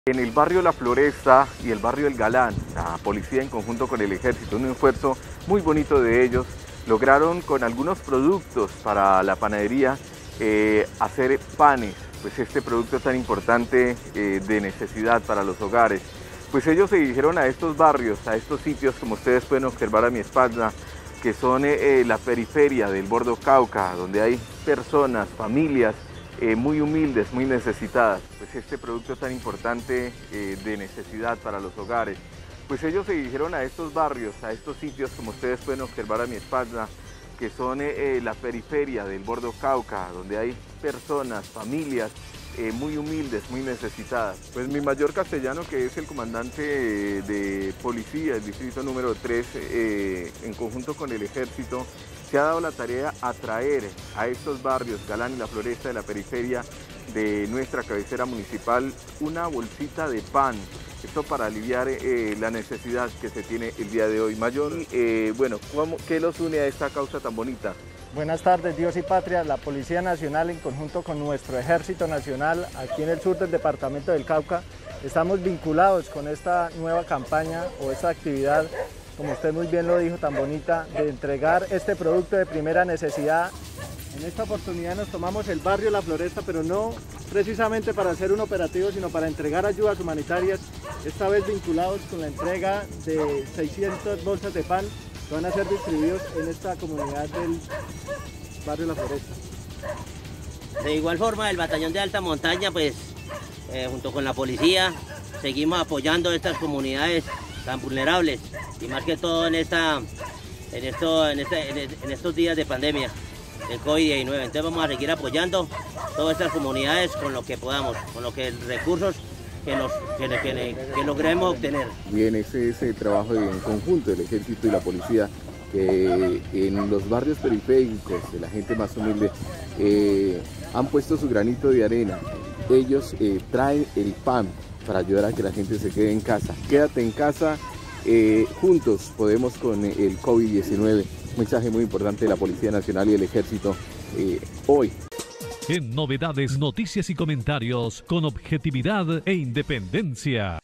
En el barrio La Floresta y el barrio El Galán, la policía en conjunto con el ejército, un esfuerzo muy bonito de ellos, lograron con algunos productos para la panadería hacer panes, pues este producto tan importante de necesidad para los hogares. Pues ellos se dirigieron a estos barrios, a estos sitios, como ustedes pueden observar a mi espalda, que son la periferia del Bordo Cauca, donde hay personas, familias, muy humildes, muy necesitadas, pues este producto tan importante de necesidad para los hogares. Pues ellos se dirigieron a estos barrios, a estos sitios, como ustedes pueden observar a mi espalda, que son la periferia del Bordo Cauca, donde hay personas, familias muy humildes, muy necesitadas. Pues mi mayor castellano, que es el comandante de policía, el distrito número 3, en conjunto con el ejército, se ha dado la tarea a traer a estos barrios, Galán y La Floresta, de la periferia de nuestra cabecera municipal, una bolsita de pan. Esto para aliviar la necesidad que se tiene el día de hoy. Mayor, bueno, ¿qué los une a esta causa tan bonita? Buenas tardes, Dios y Patria. La Policía Nacional, en conjunto con nuestro Ejército Nacional, aquí en el sur del departamento del Cauca, estamos vinculados con esta nueva campaña o esta actividad, como usted muy bien lo dijo, tan bonita, de entregar este producto de primera necesidad. En esta oportunidad nos tomamos el barrio La Floresta, pero no precisamente para hacer un operativo, sino para entregar ayudas humanitarias, esta vez vinculados con la entrega de 600 bolsas de pan que van a ser distribuidos en esta comunidad del barrio La Floresta. De igual forma, el batallón de alta montaña, pues, junto con la policía, seguimos apoyando estas comunidades tan vulnerables, y más que todo en estos días de pandemia del COVID-19. Entonces vamos a seguir apoyando todas estas comunidades con lo que podamos, con lo que recursos que logremos obtener. Bien, ese es el trabajo en conjunto del ejército y la policía, que en los barrios periféricos de la gente más humilde han puesto su granito de arena. Ellos traen el pan para ayudar a que la gente se quede en casa. Quédate en casa, juntos podemos con el COVID-19. Un mensaje muy importante de la Policía Nacional y el Ejército hoy. En Novedades, noticias y comentarios con objetividad e independencia.